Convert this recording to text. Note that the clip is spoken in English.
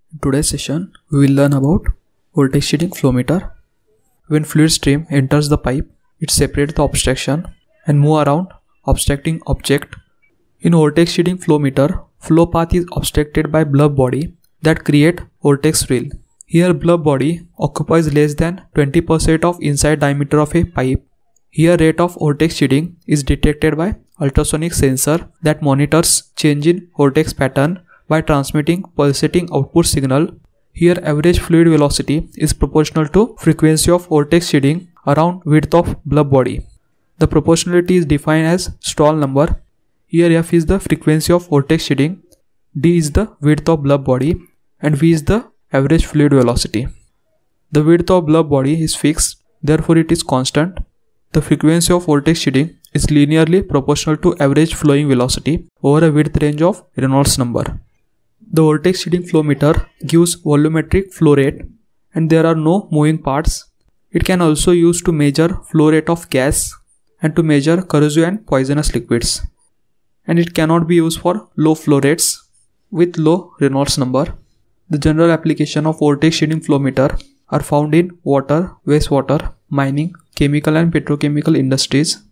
In today's session, we will learn about voltage shading flow meter. When fluid stream enters the pipe, it separates the obstruction and move around obstructing object. In voltage shading flow meter, flow path is obstructed by Bluff body that create vortex frill. Here Bluff body occupies less than 20% of inside diameter of a pipe. Here rate of vortex shading is detected by ultrasonic sensor that monitors change in vortex pattern by transmitting pulsating output signal. Here average fluid velocity is proportional to frequency of vortex shading around width of Bluff body. The proportionality is defined as Strouhal number. Here F is the frequency of vortex shading, D is the width of Bluff body, and V is the average fluid velocity. The width of Bluff body is fixed, therefore it is constant. The frequency of vortex shading is linearly proportional to average flowing velocity over a width range of Reynolds number. The vortex shading flow meter gives volumetric flow rate and there are no moving parts. It can also be used to measure flow rate of gas and to measure corrosive and poisonous liquids. And it cannot be used for low flow rates with low Reynolds number. The general application of vortex shading flow meter are found in water, wastewater, mining, chemical and petrochemical industries,